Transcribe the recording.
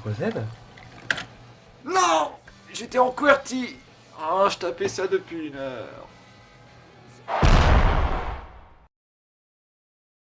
CTRL-Z? Non! J'étais en QWERTY. Oh, je tapais ça depuis 1 heure.